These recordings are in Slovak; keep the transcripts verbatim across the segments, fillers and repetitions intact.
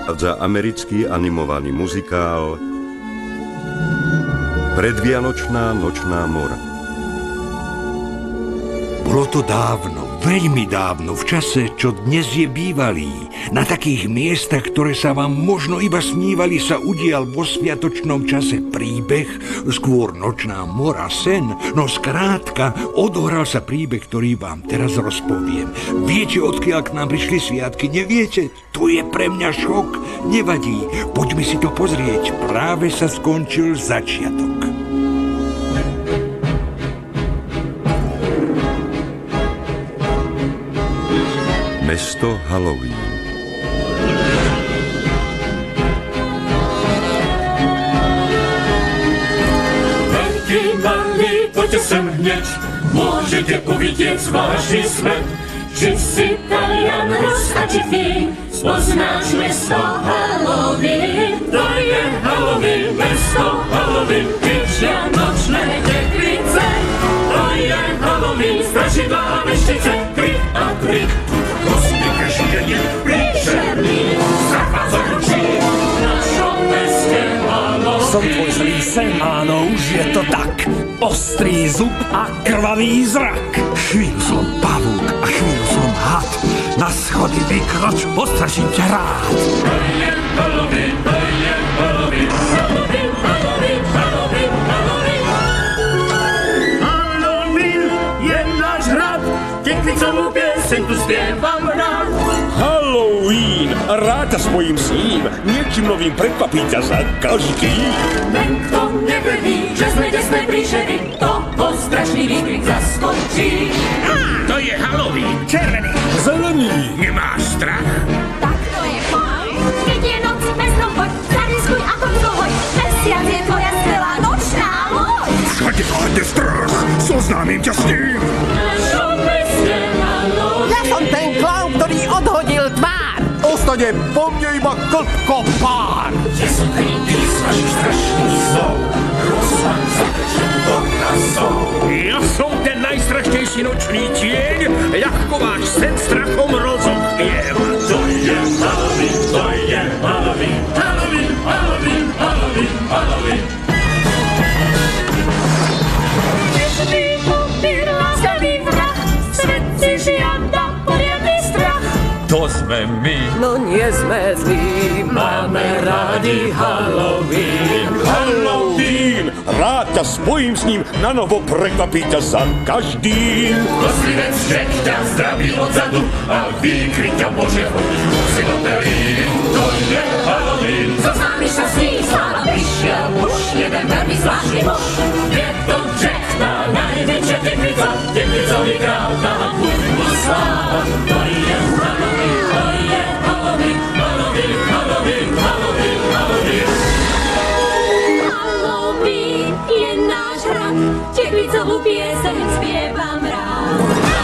za americký animovaný muzikál Predvianočná nočná mora. Bolo to dávno, veľmi dávno, v čase, čo dnes je bývalý. Na takých miestach, ktoré sa vám možno iba snívali, sa udial vo sviatočnom čase príbeh, skôr nočná mora, sen. No skrátka, odohral sa príbeh, ktorý vám teraz rozpoviem. Viete, odkiaľ k nám prišli sviatky? Neviete? To je pre mňa šok. Nevadí, poďme si to pozrieť. Práve sa skončil začiatok. Mesto Halloween. Veľký, malý, poďte sem hneď, môžete uvidieť zvláštny svet. Či si Talian, Rus a či Fín, spoznáš mesto Halloween. To je Halloween, mesto Halloween, kričia nočné teklice. To je Halloween, strašidlá a veštice, trik a trik. Kostýmka šídenie, príšerný, strach vás oručí v našom meste Halloween. Som tvoj zlý sen, áno, už je to tak. Ostrý zub a krvavý zrak. Chvíľu som pavúk a chvíľu som had. Na schody vykroč, postraším ťa rád. To je Halloween, to je Halloween, Halloween, Halloween, Halloween, Halloween. Halloween je náš hrad, teklicovú pieseň tu spievam rád. Halloween, rád ťa svojím sním, niečím novým prekvapí ťa za každý. Ten, kto neverí, že sme desné príšery, toho strašný výkrik zaskočí. To je Halloween. Červený, zelený. Nemáš strach? Tak to je fajn. Keď je noc, beznom poď, zariskuj ako dlhoj. Mesiac je tvoja skvelá nočná loď. Všade máte strach, zoznámim ťa s ním. V našom meste Halloween. Ja som ten klaun, ktorý odhodil tvár. Ostane po mne iba klpko pár. Kde sú kríky z vašich strašných snov? Rozvan zakrčím do krasov. Ja som ten najstrašnejší nočný tieň, ľahko váš sen strachom rozochviem. To je Halloween, to je Halloween, Halloween, Halloween, Halloween, Halloween. Dnešný upír, láskavý vrah, svet si žiada poriadny strach. To sme my. No nie sme zlí, Máme rádi Halloween. Halloween, rád ťa spojím s ním, na novo prekvapí ťa za každým. Kostlivec Jack ťa zdraví odzadu a výkrik ťa môže hodiť kusy do pelín. To je Halloween. Zoznámiš sa s ním, sláva prišiel muž, jeden veľmi zvláštny muž. Je to Jack, tá najväčšia teklica, teklicový král, tá hudbu sláva. To je Halloween, to je Halloween, Halloween, Halloween, Halloween, Halloween. Halloween je náš hrad, teklicovú pieseň spievam rád.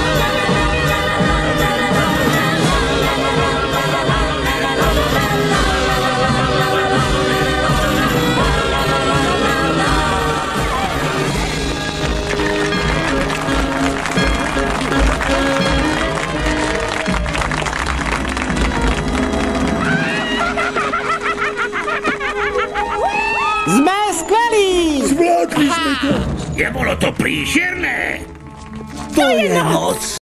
sme skvelí. Zvládli sme to. Nebolo to príšerné? To je noc.